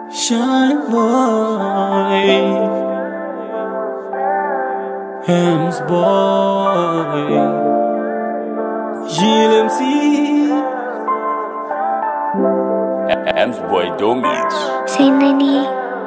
Shine boy, Hems boy, GLMC, Hems boy don't mix. Say Nani.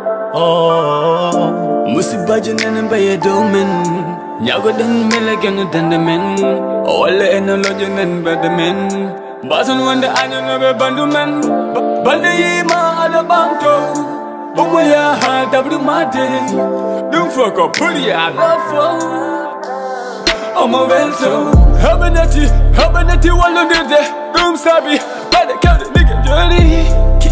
oh, musibaja nene baye domen, nyago den mele genu dendemen, ole enoloje nen bedemen, basun wande anya nobe bandumen, bande yima ala banto, bumuya ha dabru mate, dum foko puri ya lafo, omo welto, habanati walo dede, dum sabi, bade kade nigga jolly.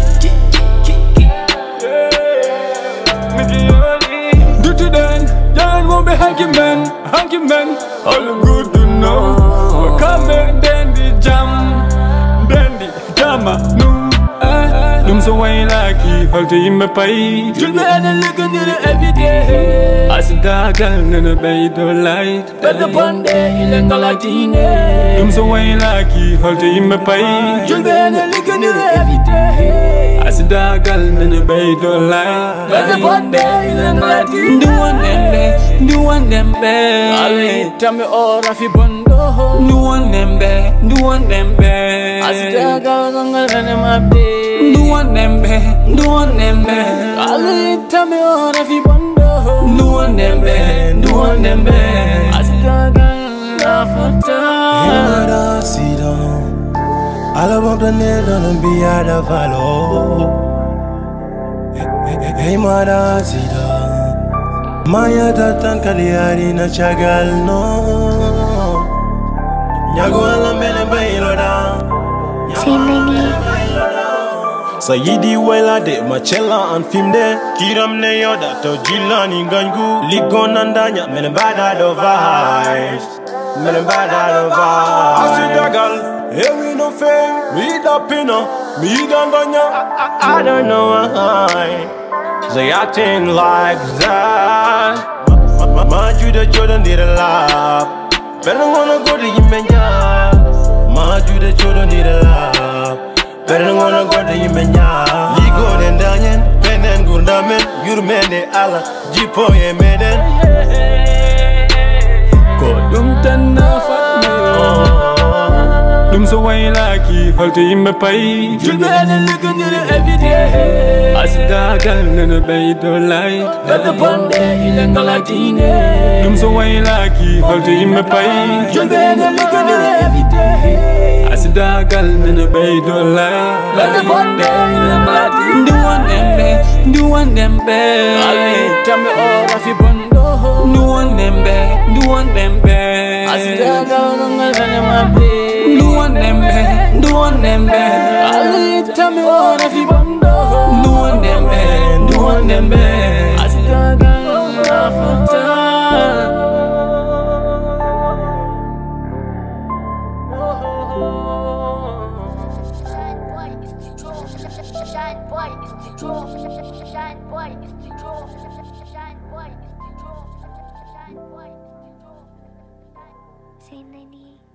Do to them, young won't be hanky man, all them good to know. We come and dandy jam, no. Them so way lucky, hold to him a pie. You'll be looking at it every day. I see that girl in a bed of light. But the one day, you look like Tina. Them so way lucky, hold to him a pie. You'll be looking at it every day. I see that girl in a bed of light. But the one day, you look like Tina. Do one them bad. Tell me all of your bundle. Do one them bad. I see that girl on my bed. Do one them bad. Ali, tell me all if you wonder. Do one them bad. I see that girl for time. Sit down. All about the net and be out of follow. Hey, mother, sit down. Maya tatan kaliari na chagal no. Nyago ala mene bailo da. Say Nani. Sayidi wela de machela and film de kiram ne yoda to jilani gangu ligon andanya mene bada do vibes asidagal here we no fame me da pina me danganya I don't know why they acting like that maju de jordan did a lap better wanna go to yimenya maju de jordan did a lap better wanna go to Yemenya. Ligo den danyen, penen gundamen, yurmene ala, jipo ye meden. Kodum tanna fatme. Dum so way lucky, hold to him a pie. You'll be looking at it every day. I see that girl in a bed of light. But the one day, you look like Tina. Dum so way lucky, hold to him a pie. You'll be looking at it every day. I see that girl in a bed of light. But the one day, you look like Tina. Do one them bad. Ali, tell me all of your bundle. Do one them bad. I see that girl on my bed. Do one them bad. Ali, tell me all of your bundle. Do one them bad. I see that girl for time. Shine boy, it's the draw. Shine boy, it's the draw. Shine boy, it's the draw. Shine boy, it's the draw. Shine boy, it's the draw. Say Nani.